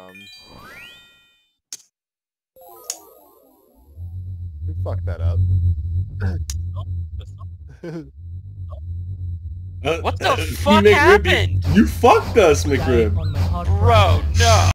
We fucked that up. What the fuck happened? You fucked us, McRib. Bro, no.